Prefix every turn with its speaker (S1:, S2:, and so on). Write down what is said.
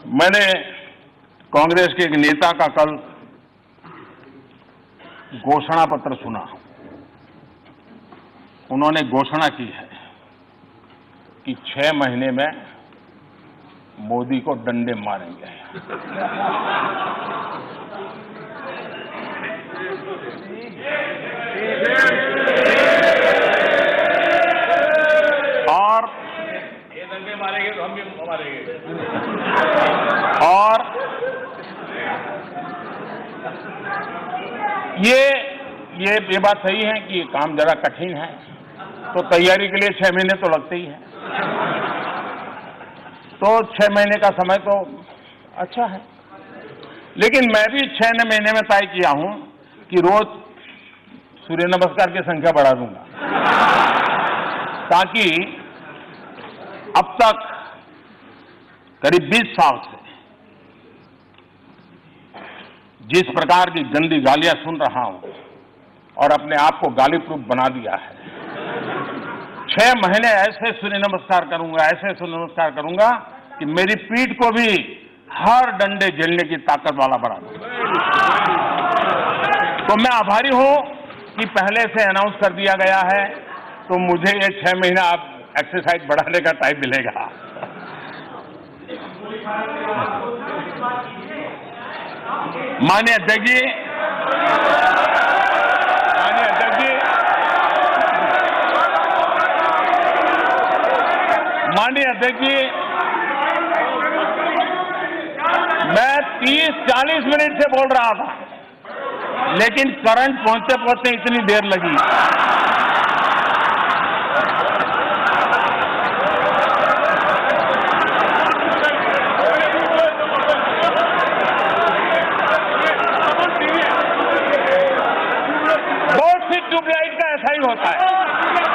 S1: मैंने कांग्रेस के एक नेता का कल घोषणा पत्र सुना। उन्होंने घोषणा की है कि 6 महीने में मोदी को डंडे मारेंगे। और
S2: ये डंडे मारेंगे तो हम भी मारेंगे।
S1: और ये बात सही है कि ये काम जरा कठिन है, तो तैयारी के लिए 6 महीने तो लगते ही हैं। तो 6 महीने का समय तो अच्छा है, लेकिन मैं भी 6 महीने में तय किया हूं कि रोज सूर्य नमस्कार की संख्या बढ़ा दूंगा, ताकि अब तक करीब 20 साल से जिस प्रकार की गंदी गालियां सुन रहा हूं और अपने आप को गाली प्रूफ बना दिया है, 6 महीने ऐसे सूर्य नमस्कार करूंगा, ऐसे सूर्य नमस्कार करूंगा कि मेरी पीठ को भी हर डंडे झेलने की ताकत वाला बना दूंगा। तो मैं आभारी हूं कि पहले से अनाउंस कर दिया गया है, तो मुझे ये 6 महीना आप एक्सरसाइज बढ़ाने का टाइम मिलेगा। माननीय अध्यक्ष जी, मैं 30-40 मिनट से बोल रहा था, लेकिन करंट पहुंचते पहुंचते इतनी देर लगी। बहुत सी ट्यूबलाइट का ऐसा ही होता है।